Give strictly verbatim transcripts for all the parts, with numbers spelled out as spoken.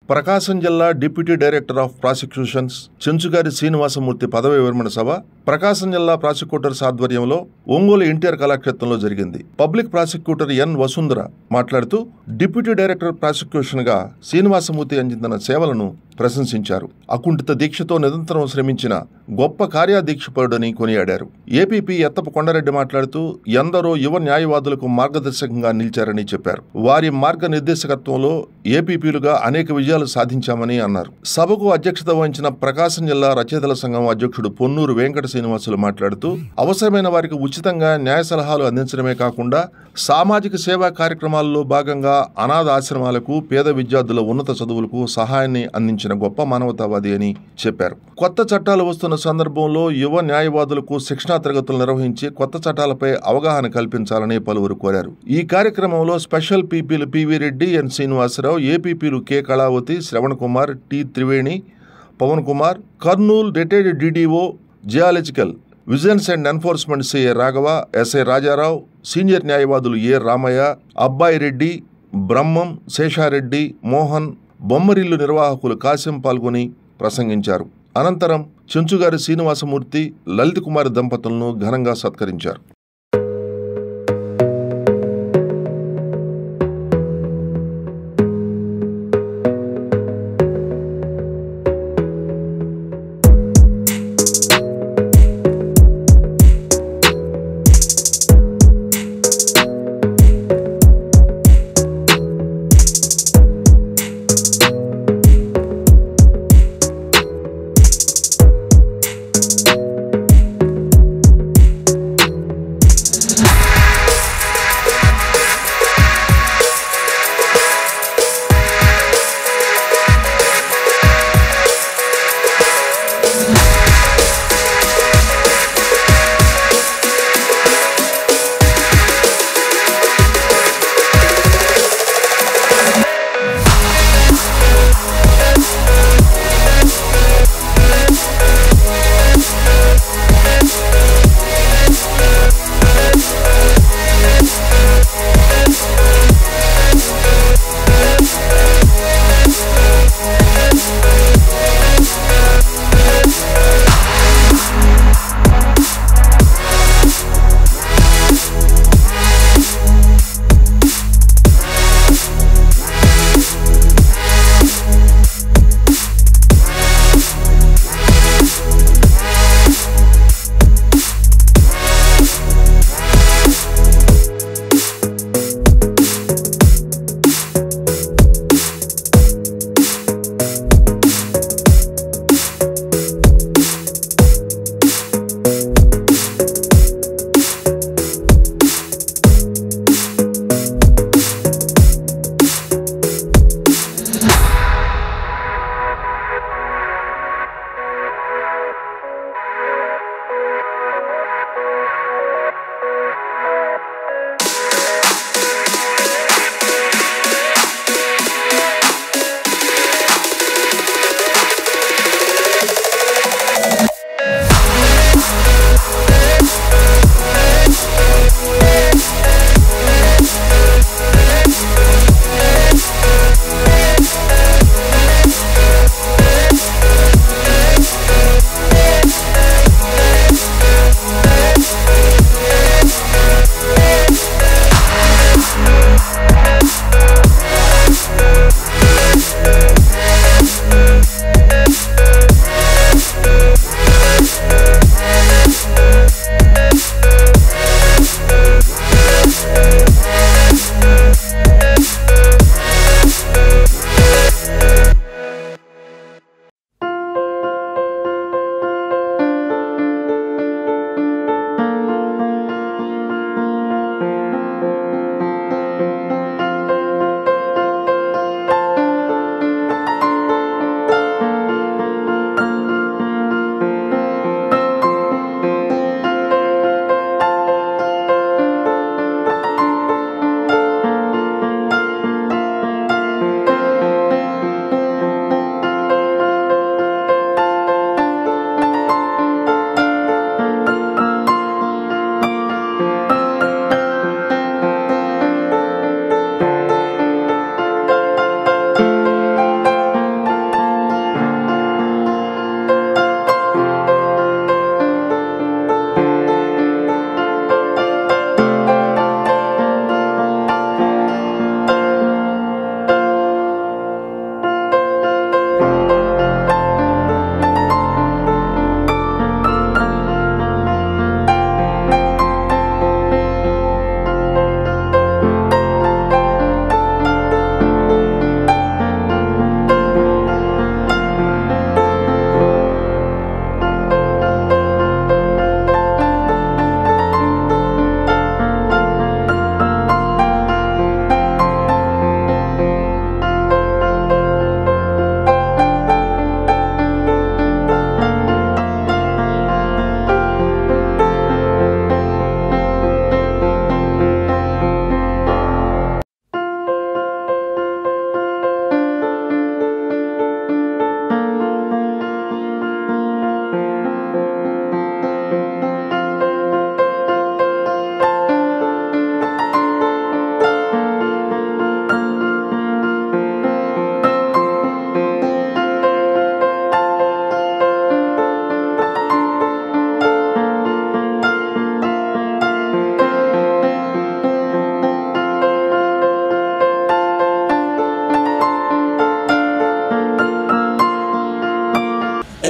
ప్రకాశం జిల్లా deputy director of prosecutions Chenchugari Srinivasamurthy పదవి విరమణ సభ ప్రకాశం జిల్లా ప్రాసిక్యూటర్స్ ఆధ్వర్యంలో ఒంగోలు ఎన్టీఆర్ కళాక్షేత్రంలో జరిగింది. పబ్లిక్ ప్రాసిక్యూటర్ ఎన్ వసుంధర మాట్లాడుతూ డిప్యూటీ డైరెక్టర్ ప్రాసిక్యూషన్ గా శ్రీనివాసమూర్తి అందించిన సేవలను ప్రశంసించారు. అకుంఠిత దీక్షతో నిరంతరం శ్రమించిన గొప్ప కార్యాదీక్షపరుడని కొనియాడారు. ఏపీపీ ఎత్తపు కొండారెడ్డి మాట్లాడుతూ ఎందరో యువ న్యాయవాదులకు మార్గదర్శకంగా నిలిచారని చెప్పారు. వారి మార్గనిర్దేశకత్వంలో ఏపీపీలుగా అనేక విజయాలు సాధించామని అన్నారు. సభకు అధ్యక్షత వహించిన ప్రకాశం జిల్లా రచయితల సంఘం అధ్యక్షుడు పొన్నూరు వెంకట శ్రీనివాసులు మాట్లాడుతూ అవసరమైన వారికి ఉచితంగా న్యాయ సలహాలు అందించడమే కాకుండా సామాజిక సేవా కార్యక్రమాల్లో భాగంగా అనాథ ఆశ్రమాలకు, పేద విద్యార్థుల ఉన్నత చదువులకు సహాయాన్ని అందించిన గొప్ప మానవతావాది అని చెప్పారు. కొత్త చట్టాలు వస్తున్న సందర్భంలో యువ న్యాయవాదులకు శిక్షణా తరగతులు నిర్వహించి కొత్త చట్టాలపై అవగాహన కల్పించాలని పలువురు కోరారు. ఈ కార్యక్రమంలో స్పెషల్ పీపీలు పివి రెడ్డి, ఎన్ శ్రీనివాసరావు, ఏపీపీలు K Kalavathi, Sravan Kumar, T Triveni, Pavan Kumar, Kurnool retired DDO geological vigilance and enforcement CA Raghava, SI Rajarao, senior న్యాయవాదులు ఏ రామయ్య, అబ్బాయి రెడ్డి, బ్రహ్మం, శేషారెడ్డి, మోహన్, బొమ్మరిల్లు నిర్వాహకులు కాసిం పాల్గొని ప్రసంగించారు. అనంతరం చెంచుగారి శ్రీనివాసమూర్తి, లలిత్ కుమార్ దంపతులను ఘనంగా సత్కరించారు.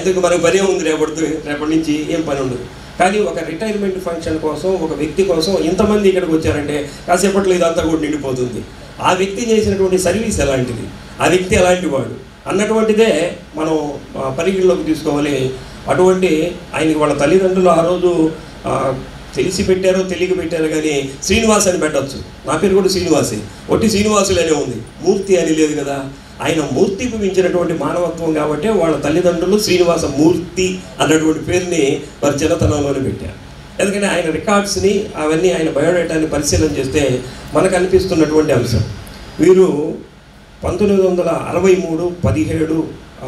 ఎందుకు మనకు పని ఉంది రేపటి రేపటి నుంచి ఏం పని ఉండదు. కానీ ఒక రిటైర్మెంట్ ఫంక్షన్ కోసం ఒక వ్యక్తి కోసం ఇంతమంది ఇక్కడికి వచ్చారంటే కాసేపట్లో ఇదంతా కూడా నిండిపోతుంది. ఆ వ్యక్తి చేసినటువంటి సర్వీస్ ఎలాంటిది, ఆ వ్యక్తి ఎలాంటి వాడు అన్నటువంటిదే మనం పరిగణలోకి తీసుకోవాలి. అటువంటి ఆయనకి వాళ్ళ తల్లిదండ్రులు ఆ రోజు తెలిసి పెట్టారో తెలియక పెట్టారో కానీ శ్రీనివాస్ అని పెట్టచ్చు. నా పేరు కూడా శ్రీనివాసే, ఒట్టి శ్రీనివాసులనే ఉంది, మూర్తి అని లేదు కదా. ఆయన మూర్తికి మించినటువంటి మానవత్వం కాబట్టి వాళ్ళ తల్లిదండ్రులు శ్రీనివాస మూర్తి అన్నటువంటి పేరుని వారి చిన్నతనంలోనే పెట్టారు. ఎందుకంటే ఆయన రికార్డ్స్ని అవన్నీ ఆయన బయోడేటాని పరిశీలన చేస్తే మనకు అనిపిస్తున్నటువంటి అంశం, వీరు పంతొమ్మిది వందల అరవై మూడు పదిహేడు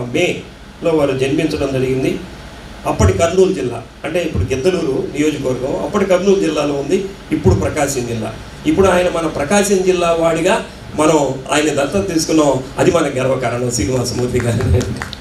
మేలో వారు జన్మించడం జరిగింది. అప్పటి కర్నూలు జిల్లా, అంటే ఇప్పుడు గిద్దలూరు నియోజకవర్గం, అప్పటి కర్నూలు జిల్లాలో ఉంది, ఇప్పుడు ప్రకాశం జిల్లా. ఇప్పుడు ఆయన మన ప్రకాశం జిల్లా వాడిగా మనం ఆయన దత్తత తీసుకున్నాం, అది మన గర్వకారణం శ్రీనివాసమూర్తి గారి.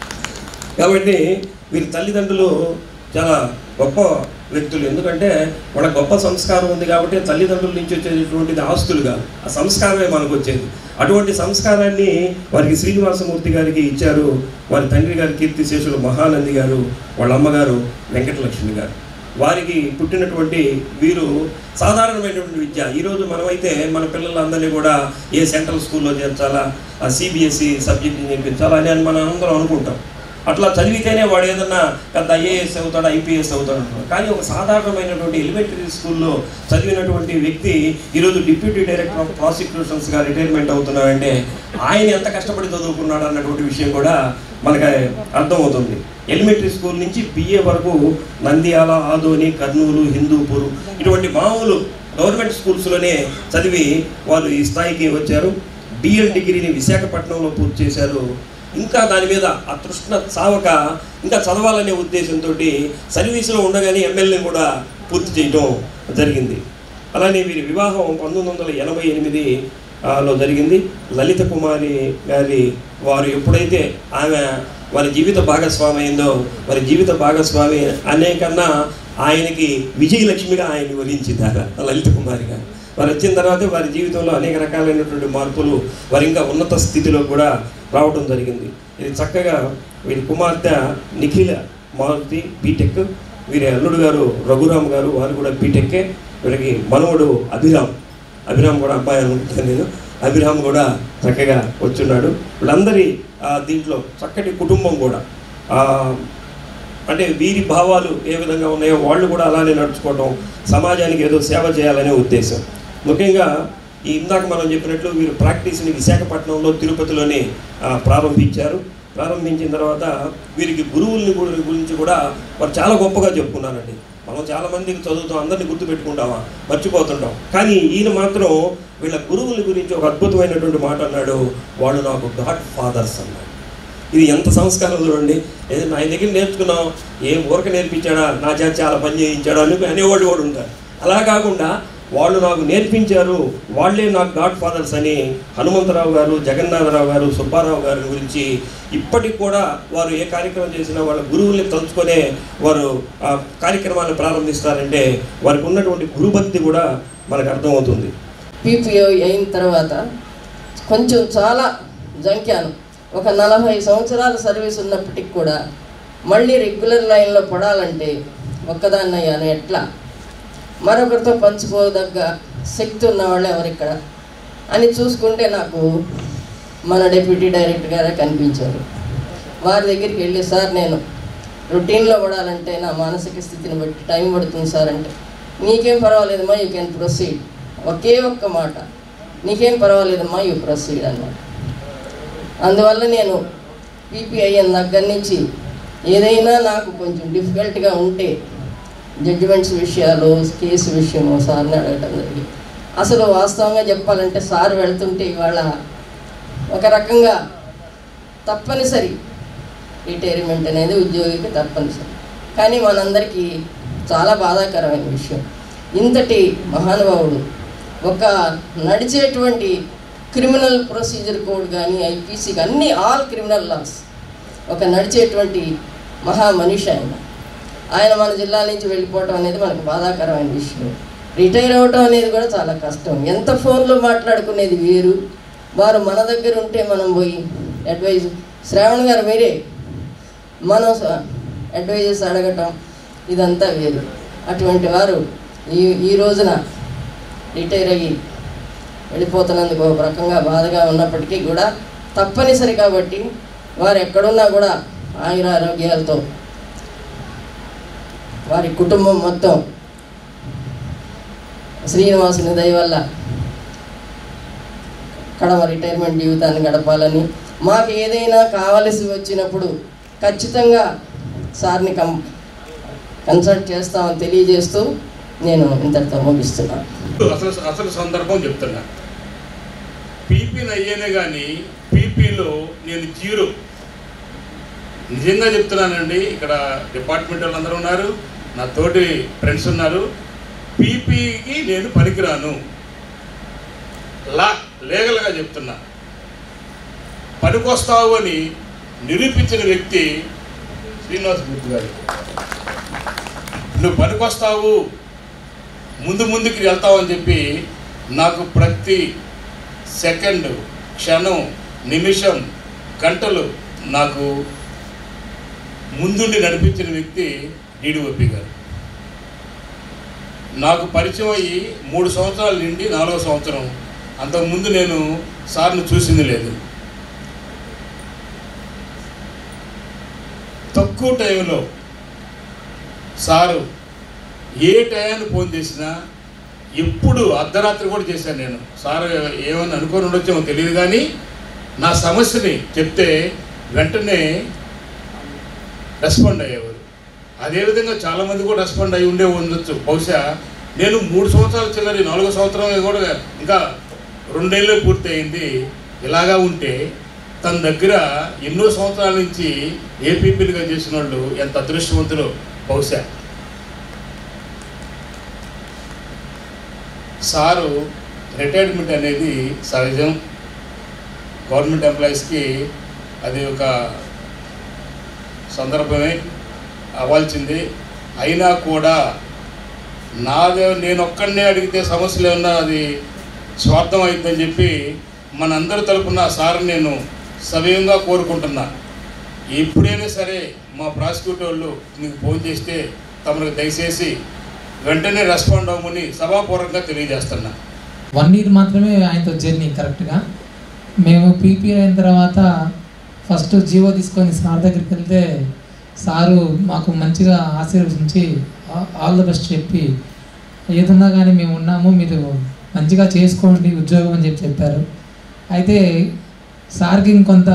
కాబట్టి వీరి తల్లిదండ్రులు చాలా గొప్ప వ్యక్తులు, ఎందుకంటే వాళ్ళ గొప్ప సంస్కారం ఉంది కాబట్టి తల్లిదండ్రుల నుంచి వచ్చేటటువంటిది ఆస్తులు కాదు, ఆ సంస్కారమే మనకు వచ్చేది. అటువంటి సంస్కారాన్ని వారికి శ్రీనివాసమూర్తి గారికి ఇచ్చారు వారి తండ్రి గారి కీర్తిశేషులు మహానంది గారు, వాళ్ళ అమ్మగారు వెంకటలక్ష్మి గారు. వారికి పుట్టినటువంటి వీరు సాధారణమైనటువంటి విద్య. ఈరోజు మనమైతే మన పిల్లలందరినీ కూడా ఏ సెంట్రల్ స్కూల్లో చేర్చాలా, ఆ సిబిఎస్ఈ సబ్జెక్ట్ని నేర్పించాలా అని మనం అందరం అనుకుంటాం. అట్లా చదివితేనే వాడు ఏదన్నా పెద్ద ఐఏఎస్ అవుతాడు, ఐపీఎస్ అవుతాడు అంటున్నాడు. కానీ ఒక సాధారణమైనటువంటి ఎలిమెంటరీ స్కూల్లో చదివినటువంటి వ్యక్తి ఈరోజు డిప్యూటీ డైరెక్టర్ ఆఫ్ ప్రాసిక్యూషన్స్గా రిటైర్మెంట్ అవుతున్నాడంటే ఆయన ఎంత కష్టపడి చదువుకున్నాడు అన్నటువంటి విషయం కూడా మనకు అర్థమవుతుంది. ఎలిమెంటరీ స్కూల్ నుంచి బిఏ వరకు నంద్యాల, ఆదోని, కర్నూలు, హిందూపూర్ ఇటువంటి మామూలు గవర్నమెంట్ స్కూల్స్లోనే చదివి వాళ్ళు ఈ స్థాయికి వచ్చారు. బిఎల్ డిగ్రీని విశాఖపట్నంలో పూర్తి చేశారు. ఇంకా దాని మీద ఆ తృష్ణ చావక ఇంకా చదవాలనే ఉద్దేశంతో సర్వీసులో ఉండగానే ఎమ్మెల్యే కూడా పూర్తి చేయడం జరిగింది. అలానే వీరి వివాహం పంతొమ్మిది వందల ఎనభై ఎనిమిదిలో జరిగింది. లలిత కుమారి గారి వారు ఎప్పుడైతే ఆమె వారి జీవిత భాగస్వామి అయిందో, వారి జీవిత భాగస్వామి అనే కన్నా ఆయనకి విజయలక్ష్మిగా ఆయన్ని వరించిందారు లలిత కుమారి గారు. వారు వచ్చిన తర్వాత వారి జీవితంలో అనేక రకాలైనటువంటి మార్పులు, వారి ఇంకా ఉన్నత స్థితిలో కూడా రావడం జరిగింది. ఇది చక్కగా వీరి కుమార్తె నిఖిల మారుతి బీటెక్, వీరి అల్లుడు గారు రఘురామ్ గారు, వారు కూడా బీటెక్కే. వీరికి మనవడు అభిరామ్, అభిరామ్ కూడా అబ్బాయి అనుకుంటాను నేను, అభిరామ్ కూడా చక్కగా వచ్చున్నాడు. వీళ్ళందరి దీంట్లో చక్కటి కుటుంబం కూడా, అంటే వీరి భావాలు ఏ విధంగా ఉన్నాయో వాళ్ళు కూడా అలానే నడుచుకోవటం, సమాజానికి ఏదో సేవ చేయాలనే ఉద్దేశం. ముఖ్యంగా ఈ ఇందాక మనం చెప్పినట్లు వీరు ప్రాక్టీస్ని విశాఖపట్నంలో తిరుపతిలోనే ప్రారంభించారు. ప్రారంభించిన తర్వాత వీరికి గురువుల్ని గురించి కూడా వారు చాలా గొప్పగా చెప్పుకున్నారండి. మనం చాలామందికి చదువుతాం, అందరినీ గుర్తుపెట్టుకుంటామా, మర్చిపోతుంటాం. కానీ ఈయన మాత్రం వీళ్ళ గురువుల గురించి ఒక అద్భుతమైనటువంటి మాట అన్నాడు, వాళ్ళు నాకు గాడ్ ఫాదర్స్ అన్నాడు. ఇది ఎంత సంస్కారం చూడండి. ఆయన దగ్గర నేర్చుకున్నాం, ఏం ఊరక నేర్పించాడా, నా చేత చాలా పని చేయించాడా అని అనేవాళ్ళు కూడా ఉంటారు. అలా కాకుండా వాళ్ళు నాకు నేర్పించారు, వాళ్ళే నాకు గాడ్ ఫాదర్స్ అని హనుమంతరావు గారు, జగన్నాథరావు గారు, సుబ్బారావు గారి గురించి ఇప్పటికి కూడా వారు ఏ కార్యక్రమం చేసినా వాళ్ళ గురువుల్ని తలుచుకొనే వారు ఆ కార్యక్రమాన్ని ప్రారంభిస్తారంటే వారికి ఉన్నటువంటి గురుభక్తి కూడా మనకు అర్థమవుతుంది. పీపీఓ అయిన తర్వాత కొంచెం చాలా జంక్యాను, ఒక నలభై సంవత్సరాల సర్వీస్ ఉన్నప్పటికి కూడా మళ్ళీ రెగ్యులర్ లైన్లో పడాలంటే ఒక్కదాన్ని అయ్యాను. ఎట్లా మరొకరితో పంచుకోదగ్గ శక్తి ఉన్నవాళ్ళు ఎవరిక్కడ అని చూసుకుంటే నాకు మన డిప్యూటీ డైరెక్టర్ గారే కనిపించారు. వారి దగ్గరికి వెళ్ళి, సార్ నేను రొటీన్లో పడాలంటే నా మానసిక స్థితిని బట్టి టైం పడుతుంది సార్ అంటే, నీకేం పర్వాలేదమ్మా, యూ కెన్ ప్రొసీడ్. ఒకే ఒక్క మాట, నీకేం పర్వాలేదమ్మా, యూ ప్రొసీడ్ అన్నమాట. అందువల్ల నేను పీపీఐఎన్ దగ్గర నుంచి ఏదైనా నాకు కొంచెం డిఫికల్ట్గా ఉంటే జడ్జిమెంట్స్ విషయాలు, కేసు విషయము సార్ని అడగటం జరిగింది. అసలు వాస్తవంగా చెప్పాలంటే సార్ వెళ్తుంటే ఇవాళ ఒక రకంగా తప్పనిసరి రిటైర్మెంట్ అనేది ఉద్యోగికి తప్పనిసరి. కానీ మనందరికీ చాలా బాధాకరమైన విషయం, ఇంతటి మహానుభావుడు ఒక నడిచేటువంటి క్రిమినల్ ప్రొసీజర్ కోడ్ కానీ ఐపీసీ అన్ని ఆల్ క్రిమినల్ లాస్ ఒక నడిచేటువంటి మహా మనిషి ఆయన. ఆయన మన జిల్లా నుంచి వెళ్ళిపోవటం అనేది మనకు బాధాకరమైన విషయం. రిటైర్ అవ్వటం అనేది కూడా చాలా కష్టం. ఎంత ఫోన్లో మాట్లాడుకునేది వేరు, వారు మన దగ్గర ఉంటే మనం పోయి అడ్వైజ్, శ్రావణ్ గారు మీరే మనం అడ్వైజెస్ అడగటం ఇదంతా వేరు. అటువంటి వారు ఈ ఈ రోజున రిటైర్ అయ్యి వెళ్ళిపోతున్నందుకు ఒక రకంగా బాధగా ఉన్నప్పటికీ కూడా తప్పనిసరి కాబట్టి వారు ఎక్కడున్నా కూడా ఆయుర ఆరోగ్యాలతో వారి కుటుంబం మొత్తం శ్రీనివాసుని దయ వల్ల కడమ రిటైర్మెంట్ జీవితాన్ని గడపాలని, మాకు ఏదైనా కావలసి వచ్చినప్పుడు ఖచ్చితంగా సార్ని కం కన్సల్ట్ చేస్తామని తెలియజేస్తూ నేను ఇంతటితో ముగిస్తున్నాను. అసలు అసలు సందర్భం చెప్తున్నా. పీపీని అయ్యేనే కానీ పీపీలో నేను జీరో. నిజంగా చెప్తున్నానండి. ఇక్కడ డిపార్ట్మెంట్ వాళ్ళందరూ ఉన్నారు, నా తోటి ఫ్రెండ్స్ ఉన్నారు. పీపీకి నేను పనికిరాను. లా లీగల్గా చెప్తున్నా. పనికొస్తావు అని నిరూపించిన వ్యక్తి శ్రీనివాసమూర్తి గారు. నువ్వు పనికొస్తావు, ముందు ముందుకు వెళ్తావు అని చెప్పి నాకు ప్రతి సెకండ్, క్షణం, నిమిషం, గంటలు నాకు ముందుండి నడిపించిన వ్యక్తి డీడీఓపీ గారు. నాకు పరిచయం అయ్యి మూడు సంవత్సరాల నుండి నాలుగో సంవత్సరం, అంతకుముందు నేను సార్ను చూసింది లేదు. తక్కువ టైంలో సారు ఏ టైంని ఫోన్ చేసినా, ఎప్పుడు అర్ధరాత్రి కూడా చేశాను నేను. సార్ ఏమని అనుకొని ఉండొచ్చేమో తెలియదు కానీ నా సమస్యని చెప్తే వెంటనే రెస్పాండ్ అయ్యేవారు. అదేవిధంగా చాలామంది కూడా రెస్పాండ్ అయ్యి ఉండే ఉండొచ్చు. బహుశా నేను మూడు సంవత్సరాల చిల్లరి నాలుగో సంవత్సరం కూడా ఇంకా రెండేళ్ళు పూర్తి అయింది. ఇలాగా ఉంటే తన దగ్గర ఎన్నో సంవత్సరాల నుంచి ఏపీపీలుగా చేసిన వాళ్ళు ఎంత అదృష్టవంతులు. బహుశా సారు రిటైర్మెంట్ అనేది సహజం, గవర్నమెంట్ ఎంప్లాయీస్కి అది ఒక సందర్భమే అవ్వాల్సింది. అయినా కూడా నాదే నేను ఒక్కడనే అడిగితే సమస్యలు ఏమన్నా అది స్వార్థం అవుతుందని చెప్పి మనందరి తరపున సార్ నేను సవ్యంగా కోరుకుంటున్నా. ఎప్పుడైనా సరే మా ప్రాసిక్యూటర్ వాళ్ళు మీకు ఫోన్ చేస్తే తమకు దయచేసి వెంటనే రెస్పాండ్ అవ్వమని సభాపూర్వకంగా తెలియజేస్తున్నా. వన్ ఇయర్ మాత్రమే ఆయనతో జర్నీ. కరెక్ట్గా మేము పీపీ అయిన తర్వాత ఫస్ట్ జీవో తీసుకొని సార్ దగ్గరికి వెళ్తే సారు మాకు మంచిగా ఆశీర్వదించి ఆల్ ద బెస్ట్ చెప్పి, ఏదన్నా కానీ మేము ఉన్నాము, మీరు మంచిగా చేసుకోండి ఉద్యోగం అని చెప్పి చెప్పారు. అయితే సార్కి ఇంకొంత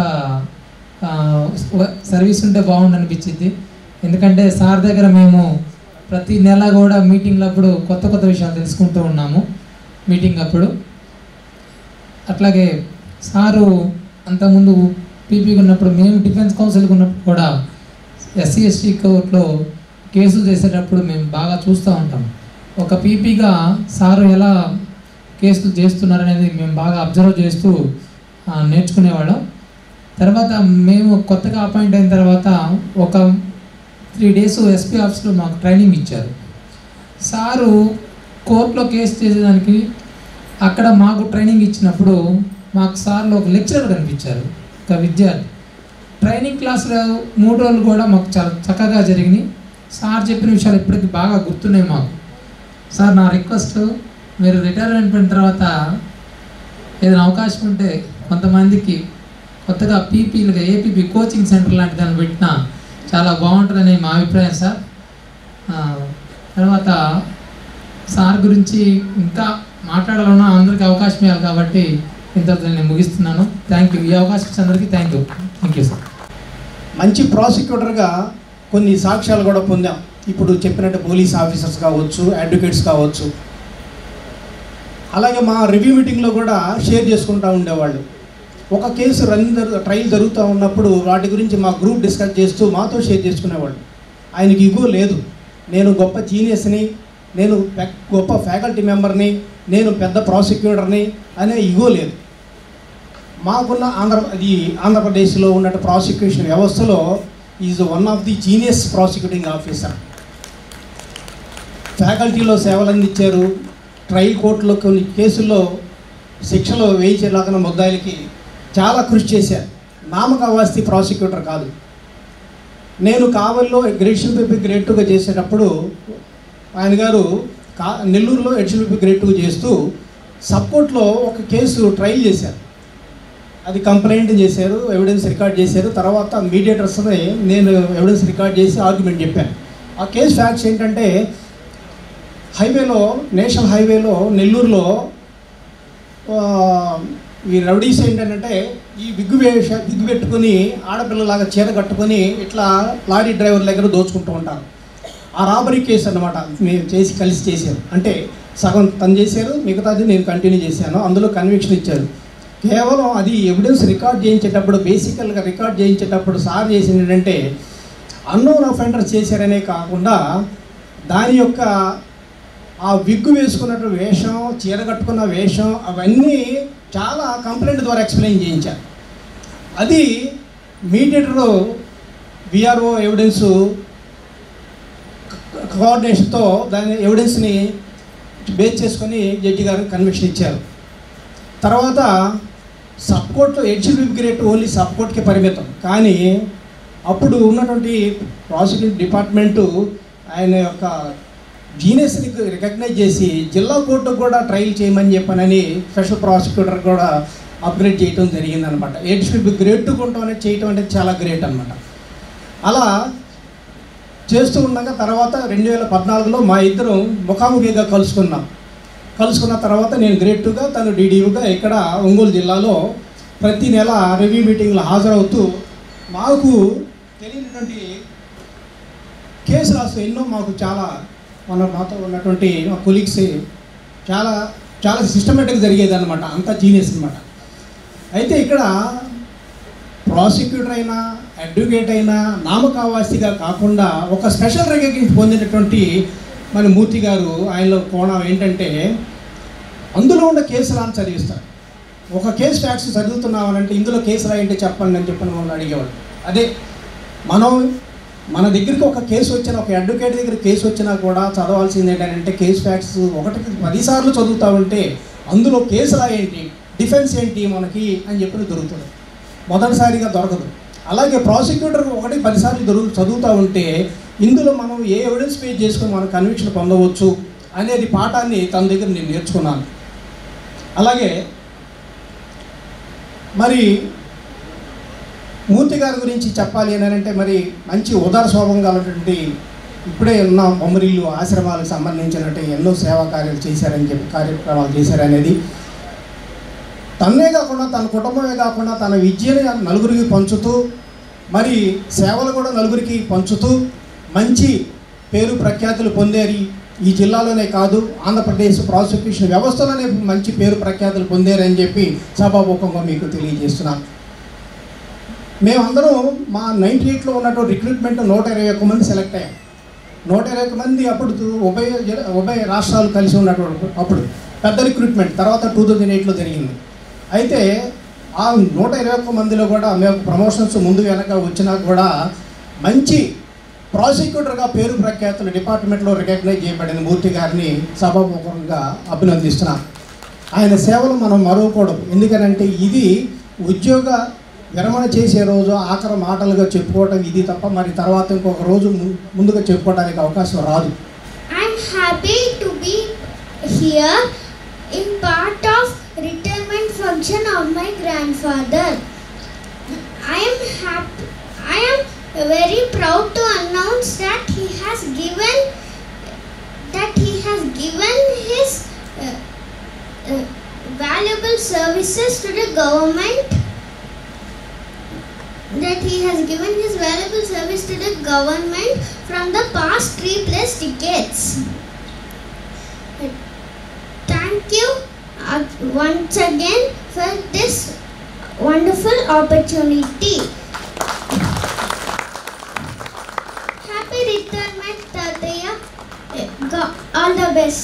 సర్వీస్ ఉంటే బాగుండు అనిపించింది. ఎందుకంటే సార్ దగ్గర మేము ప్రతి నెల కూడా మీటింగ్లప్పుడు కొత్త కొత్త విషయాలు తెలుసుకుంటూ ఉన్నాము. మీటింగ్ అప్పుడు అట్లాగే సారు అంతకుముందు పీపీకి ఉన్నప్పుడు, మేము డిఫెన్స్ కౌన్సిల్కి ఉన్నప్పుడు కూడా ఎస్సీ ఎస్టీ కోర్టులో కేసులు చేసేటప్పుడు మేము బాగా చూస్తూ ఉంటాం. ఒక పీపీగా సారు ఎలా కేసులు చేస్తున్నారనేది మేము బాగా అబ్జర్వ్ చేస్తూ నేర్చుకునేవాళ్ళం. తర్వాత మేము కొత్తగా అపాయింట్ అయిన తర్వాత ఒక త్రీ డేస్ ఎస్పీ ఆఫీస్లో మాకు ట్రైనింగ్ ఇచ్చారు. సారు కోర్టులో కేసు చేసేదానికి అక్కడ మాకు ట్రైనింగ్ ఇచ్చినప్పుడు మాకు సార్లు ఒక లెక్చరర్ కనిపించారు, ఒక విద్యార్థి. ట్రైనింగ్ క్లాసులో మూడు రోజులు కూడా మాకు చాలా చక్కగా జరిగినాయి. సార్ చెప్పిన విషయాలు ఇప్పటికీ బాగా గుర్తున్నాయి మాకు. సార్ నా రిక్వెస్ట్, మీరు రిటైర్మెంట్ అయిన తర్వాత ఏదైనా అవకాశం ఉంటే కొంతమందికి కొత్తగా పీపీలుగా ఏపీపీ కోచింగ్ సెంటర్ లాంటి దాన్ని పెట్టినా చాలా బాగుంటుందని మా అభిప్రాయం సార్. తర్వాత సార్ గురించి ఇంకా మాట్లాడాలన్నా అందరికీ అవకాశం ఇవ్వాలి కాబట్టి ఇంతలో నేను ముగిస్తున్నాను. Thank you. ఈ అవకాశం ఇచ్చిన అందరికీ thank you. Thank you sir. మంచి ప్రాసిక్యూటర్గా కొన్ని సాక్ష్యాలు కూడా పొందాం. ఇప్పుడు చెప్పినట్టు పోలీస్ ఆఫీసర్స్ కావచ్చు, అడ్వకేట్స్ కావచ్చు. అలాగే మా రివ్యూ మీటింగ్లో కూడా షేర్ చేసుకుంటూ ఉండేవాళ్ళు. ఒక కేసు రన్ ట్రయల్ జరుగుతూ ఉన్నప్పుడు వాటి గురించి మా గ్రూప్ డిస్కస్ చేస్తూ మాతో షేర్ చేసుకునేవాళ్ళు. ఆయనకి ఇగో లేదు, నేను గొప్ప జీనియస్ని, నేను గొప్ప ఫ్యాకల్టీ మెంబర్ని, నేను పెద్ద ప్రాసిక్యూటర్ని అనే ఇగో లేదు. మాకున్న ఆంధ్ర అది ఆంధ్రప్రదేశ్లో ఉన్న ప్రాసిక్యూషన్ వ్యవస్థలో is one of the genius prosecuting officer. ఫ్యాకల్టీలో సేవలు అందించారు. ట్రయల్ కోర్టులో కొన్ని కేసుల్లో శిక్షలు వేయించేలాగా ముద్దాయిలకి చాలా కృషి చేశారు. నామకావాస్తి ప్రాసిక్యూటర్ కాదు. నేను కావల్లో ఎడిషనల్ పీపీ గ్రేడ్ టూగా చేసేటప్పుడు ఆయన గారు కా నెల్లూరులో ఎడిషనల్ పీపీ గ్రేడ్ టూ చేస్తూ సబ్కోర్ట్లో ఒక కేసు ట్రయల్ చేశారు. అది కంప్లైంట్ చేశారు, ఎవిడెన్స్ రికార్డ్ చేశారు. తర్వాత మీడియేటర్స్ని నేను ఎవిడెన్స్ రికార్డ్ చేసి ఆర్గ్యుమెంట్ చెప్పాను. ఆ కేసు ఫ్యాక్ట్స్ ఏంటంటే, హైవేలో నేషనల్ హైవేలో నెల్లూరులో ఈ రౌడీస్ ఏంటంటే ఈ విగ్గు వేష విగ్గు పెట్టుకుని ఆడపిల్లలాగా చీర కట్టుకొని ఇట్లా లారీ డ్రైవర్ దగ్గర దోచుకుంటూ ఉంటారు. ఆ రాబరీ కేసు అన్నమాట మేము చేసి కలిసి చేశారు. అంటే సగం తను చేశారు, మిగతాది నేను కంటిన్యూ చేశాను. అందులో కన్విక్షన్ ఇచ్చారు. కేవలం అది ఎవిడెన్స్ రికార్డ్ చేయించేటప్పుడు, బేసికల్గా రికార్డ్ చేయించేటప్పుడు సార్ చేసింది ఏంటంటే అన్నోన్ అఫెండర్ చేశారనే కాకుండా దాని యొక్క ఆ విగ్గు వేసుకున్నట్టు వేషం, చీర కట్టుకున్న వేషం అవన్నీ చాలా కంప్లైంట్ ద్వారా ఎక్స్ప్లెయిన్ చేయించారు. అది మీడియేటరు విఆర్ఓ ఎవిడెన్స్ కోఆర్డినేషన్తో దాని ఎవిడెన్స్ని బేస్ చేసుకొని జడ్జి గారు కన్విక్షన్ ఇచ్చారు. తర్వాత సబ్ కోర్టులో ఎడ్జిబిబి గ్రేట్ ఓన్లీ సబ్ కోర్టుకి పరిమితం. కానీ అప్పుడు ఉన్నటువంటి ప్రాసిక్యూషన్ డిపార్ట్మెంటు ఆయన యొక్క జీనియస్ని రికగ్నైజ్ చేసి జిల్లా కోర్టుకు కూడా ట్రయల్ చేయమని చెప్పనని స్పెషల్ ప్రాసిక్యూటర్ కూడా అప్గ్రేడ్ చేయడం జరిగిందనమాట. ఎడ్జిబిబి గ్రేట్ టూ కొంటాం అనేది చేయటం అనేది చాలా గ్రేట్ అనమాట. అలా చేస్తూ ఉండగా తర్వాత రెండు వేల పద్నాలుగులో మా ఇద్దరం ముఖాముఖిగా కలుసుకున్నాం. కలుసుకున్న తర్వాత నేను గ్రేడ్ టూగా, తను డీడీయూగా ఇక్కడ ఒంగోలు జిల్లాలో ప్రతి నెల రివ్యూ మీటింగ్లో హాజరవుతూ మాకు తెలియనటువంటి కేసు రాస్తూ ఎన్నో మాకు చాలా మన మాతో ఉన్నటువంటి మా కొలీగ్స్ చాలా చాలా సిస్టమేటిక్గా జరిగేది అనమాట. అంతా జీనియస్ అనమాట. అయితే ఇక్కడ ప్రాసిక్యూటర్ అయినా అడ్వకేట్ అయినా నామకావాసిగా కాకుండా ఒక స్పెషల్ రికగ్నిషన్ పొందినటువంటి మన మూర్తి గారు, ఆయనలో కోణం ఏంటంటే అందులో ఉన్న కేసు రాని చదివిస్తారు. ఒక కేసు ఫ్యాక్ట్స్ చదువుతున్నామనంటే ఇందులో కేసు రాయంటే చెప్పండి అని చెప్పని మమ్మల్ని అడిగేవాడు. అదే మనం మన దగ్గరికి ఒక కేసు వచ్చిన, ఒక అడ్వకేట్ దగ్గర కేసు వచ్చినా కూడా చదవాల్సింది ఏంటంటే కేసు ఫ్యాక్ట్స్ ఒకటికి పదిసార్లు చదువుతూ ఉంటే అందులో కేసు రాయేంటి, డిఫెన్స్ ఏంటి మనకి అని చెప్పి దొరుకుతుంది. మొదటిసారిగా దొరకదు. అలాగే ప్రాసిక్యూటర్ ఒకటి పదిసార్లు దొరుకు చదువుతూ ఉంటే ఇందులో మనం ఏ ఎవిడెన్స్ బేస్ చేసుకొని మనం కన్విక్షన్ పొందవచ్చు అనేది పాఠాన్ని తన దగ్గర నేను నేర్చుకున్నాను. అలాగే మరి మూర్తి గారి గురించి చెప్పాలి అని అంటే మరి మంచి ఉదార స్వభావం కలిగినటువంటి, ఇప్పుడే ఉన్న బొమ్మరిల్లు ఆశ్రమాలకు సంబంధించినట్టు ఎన్నో సేవా కార్యాలు చేశారని చెప్పి కార్యక్రమాలు చేశారనేది, తన్నే కాకుండా తన కుటుంబమే కాకుండా తన విద్యని నలుగురికి పంచుతూ మరి సేవలు కూడా నలుగురికి పంచుతూ మంచి పేరు ప్రఖ్యాతులు పొందారు. ఈ జిల్లాలోనే కాదు, ఆంధ్రప్రదేశ్ ప్రాసిక్యూషన్ వ్యవస్థలోనే మంచి పేరు ప్రఖ్యాతులు పొందారని చెప్పి సభాముఖంగా మీకు తెలియజేస్తున్నాను. మేమందరం మా నైంటీ ఎయిట్లో ఉన్నటువంటి రిక్రూట్మెంట్ నూట ఇరవై ఒక్క మంది సెలెక్ట్ అయ్యాం. నూట ఇరవై ఒక్క మంది అప్పుడు ఉభయ ఉభయ రాష్ట్రాలు కలిసి ఉన్నటువంటి అప్పుడు పెద్ద రిక్రూట్మెంట్ తర్వాత టూ థౌజండ్ ఎయిట్లో జరిగింది. అయితే ఆ నూట ఇరవై ఒక్క మందిలో కూడా మేము ప్రమోషన్స్ ముందు వెనక వచ్చినా కూడా మంచి ప్రాసిక్యూటర్గా పేరు ప్రఖ్యాతులు డిపార్ట్మెంట్లో రికగ్నైజ్ చేయబడిన మూర్తి గారిని సభాముఖంగా అభినందిస్తున్నాను. ఆయన సేవలు మనం మరవకూడదు. ఎందుకనంటే ఇది ఉద్యోగ విరమణ చేసే రోజు ఆఖరి మాటలుగా చెప్పుకోవటం ఇది తప్ప మరి తర్వాత ఇంకొక రోజు ముందుగా చెప్పుకోవడానికి అవకాశం రాదు. I'm happy to be here in part of retirement function of my grandfather. I am happy. I am very proud to announce that he has given that he has given his uh, uh, valuable services to the government. That he has given his valuable service to the government from the past three plus decades. Thank you uh, once again for this wonderful opportunity. Happy retirement, Tataya. All the best.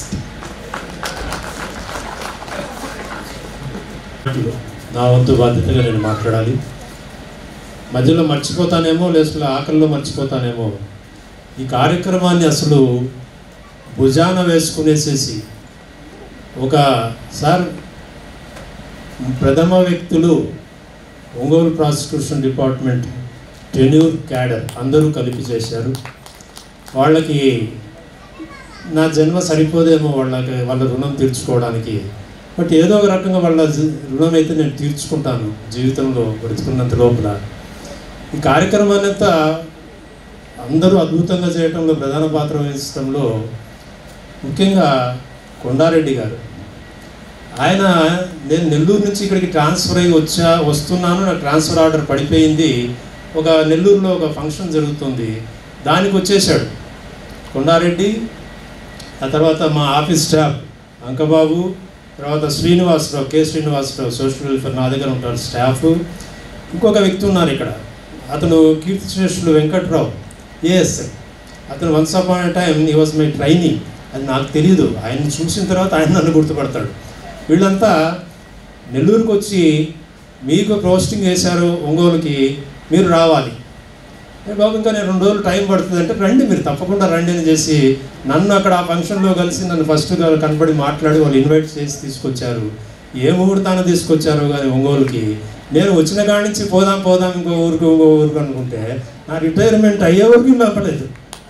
నా వంతు బాధ్యతగా నేను మాట్లాడాలి. మధ్యలో మర్చిపోతానేమో, లేదా ఆకలిలో మర్చిపోతానేమో. ఈ కార్యక్రమాన్ని అసలు భుజాన వేసుకునేసేసి ఒక సార్ ప్రథమ వ్యక్తులు Ongole prosecution department tenure cadre అందరూ కలిపి చేశారు. వాళ్ళకి నా జన్మ సరిపోదేమో వాళ్ళకి వాళ్ళ రుణం తీర్చుకోవడానికి, బట్ ఏదో ఒక రకంగా వాళ్ళ రుణం అయితే నేను తీర్చుకుంటాను జీవితంలో బ్రతుకున్నంత లోపల. ఈ కార్యక్రమాన్ని అంతా అందరూ అద్భుతంగా చేయడంలో ప్రధాన పాత్ర వహించడంలో ముఖ్యంగా కొండారెడ్డి గారు. ఆయన నేను నెల్లూరు నుంచి ఇక్కడికి ట్రాన్స్ఫర్ అయ్యి వచ్చా వస్తున్నాను నాకు ట్రాన్స్ఫర్ ఆర్డర్ పడిపోయింది, ఒక నెల్లూరులో ఒక ఫంక్షన్ జరుగుతుంది, దానికి వచ్చేసాడు కొండారెడ్డి. ఆ తర్వాత మా ఆఫీస్ స్టాఫ్ అంకబాబు, తర్వాత Srinivasarao, K Srinivasarao social welfare నా దగ్గర ఉంటారు స్టాఫ్. ఇంకొక వ్యక్తి ఉన్నారు ఇక్కడ, అతను కీర్తిశేషులు వెంకట్రావు ఏఎస్ఐ. అతను once upon a time he was my training. అది నాకు తెలియదు, ఆయన చూసిన తర్వాత ఆయన నన్ను గుర్తుపడతాడు. వీళ్ళంతా నెల్లూరుకు వచ్చి మీకు పోస్టింగ్ వేశారు ఒంగోలుకి, మీరు రావాలి. బాబు ఇంకా నేను రెండు రోజులు టైం పడుతుంది అంటే రండి మీరు తప్పకుండా రండి అని చేసి నన్ను అక్కడ ఆ ఫంక్షన్లో కలిసి నన్ను ఫస్ట్ కనబడి మాట్లాడి వాళ్ళు ఇన్వైట్ చేసి తీసుకొచ్చారు. ఏ ముహూర్తాన్ని తీసుకొచ్చారు కానీ ఒంగోలుకి. నేను వచ్చిన కాడి నుంచి పోదాం పోదాం ఇంకో ఊరికి ఇంకో ఊరికి అనుకుంటే నా రిటైర్మెంట్ అయ్యే వరకు నప్పలేదు.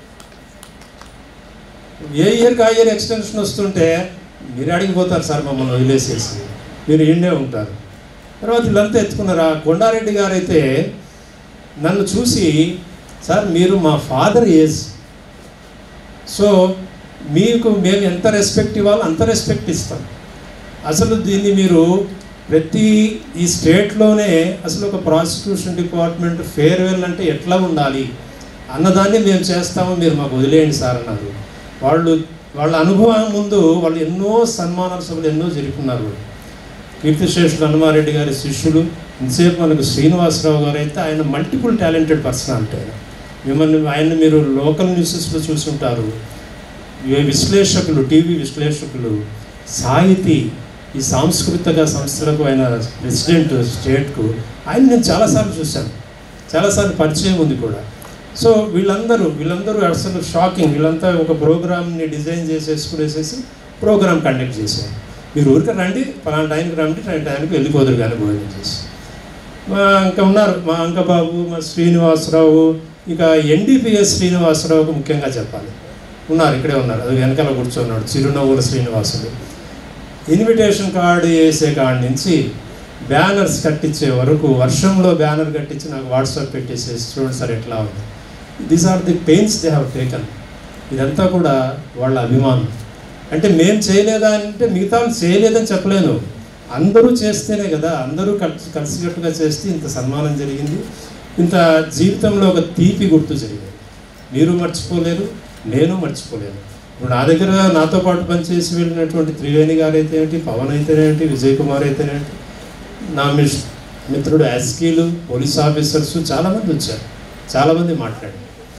ఏ ఇయర్కి ఆ ఇయర్ ఎక్స్టెన్షన్ వస్తుంటే మీరు అడిగిపోతారు సార్ మమ్మల్ని వదిలేసేసి, మీరు ఈడే ఉంటారు. తర్వాత వీళ్ళంతా ఎత్తుకున్నారు. ఆ కొండారెడ్డి గారు అయితే నన్ను చూసి సార్ మీరు మా ఫాదర్ ఏజ్, సో మీకు మేము ఎంత రెస్పెక్ట్ ఇవ్వాలో అంత రెస్పెక్ట్ ఇస్తాం. అసలు దీన్ని మీరు ప్రతి ఈ స్టేట్లోనే అసలు ఒక ప్రాసిక్యూషన్ డిపార్ట్మెంట్ ఫేర్వెల్ అంటే ఎట్లా ఉండాలి అన్నదాన్ని మేము చేస్తాము, మీరు మాకు వదిలేయండి సార్ అన్నారు. వాళ్ళు వాళ్ళ అనుభవం ముందు వాళ్ళు ఎన్నో సన్మానాల సభలు ఎన్నో జరుపుకున్నారు. కీర్తిశేషులు హనుమారెడ్డి గారి శిష్యులు, ఇంతసేపు మనకు శ్రీనివాసరావు గారు అయితే ఆయన మల్టిపుల్ టాలెంటెడ్ పర్సనాలిటీ. ఆయన మిమ్మల్ని ఆయన మీరు లోకల్ న్యూసెస్లో చూసుంటారు. విశ్లేషకులు, టీవీ విశ్లేషకులు, సాహితీ, ఈ సాంస్కృతిక సంస్థలకు ఆయన ప్రెసిడెంట్ స్టేట్కు, ఆయన నేను చాలాసార్లు చూశాను, చాలాసార్లు పరిచయం ఉంది కూడా. సో వీళ్ళందరూ వీళ్ళందరూ అసలు షాకింగ్. వీళ్ళంతా ఒక ప్రోగ్రామ్ని డిజైన్ చేసేసుకునేసేసి ప్రోగ్రామ్ కండక్ట్ చేశారు. మీరు ఊరికే రండి పలానా టైంకి రండి, టైంకి వెళ్ళిపోదురు కానీ భోజనం చేసి. మా ఇంకా ఉన్నారు మా అంకబాబు, మా శ్రీనివాసరావు, ఇక ఎన్డీపీఎస్ శ్రీనివాసరావుకు ముఖ్యంగా చెప్పాలి, ఉన్నారు ఇక్కడే ఉన్నారు, అది వెనకాల కూర్చున్నాడు చిరునవ్వుల శ్రీనివాసుడు. ఇన్విటేషన్ కార్డు వేసే కాడి నుంచి బ్యానర్స్ కట్టించే వరకు, వర్షంలో బ్యానర్ కట్టించి నాకు వాట్సాప్ పెట్టేసేసి చూడండి సార్ ఎట్లా ఉంది. These are the pains they have taken. ఇదంతా కూడా వాళ్ళ అభిమానం. అంటే మేము చేయలేదా అంటే మిగతా వాళ్ళు చేయలేదని చెప్పలేను, అందరూ చేస్తేనే కదా, అందరూ కలిసి కలిసికట్టుగా చేస్తే ఇంత సన్మానం జరిగింది, ఇంత జీవితంలో ఒక తీపి గుర్తు జరిగింది. మీరు మర్చిపోలేరు, నేను మర్చిపోలేను. ఇప్పుడు నా దగ్గర నాతో పాటు పనిచేసి వెళ్ళినటువంటి త్రివేణి గారు అయితే ఏంటి, పవన్ అయితేనేంటి, విజయ్ కుమార్ అయితేనేంటి, నా మిత్రుడు యాస్కీలు, పోలీస్ ఆఫీసర్స్ చాలామంది వచ్చారు, చాలామంది మాట్లాడారు.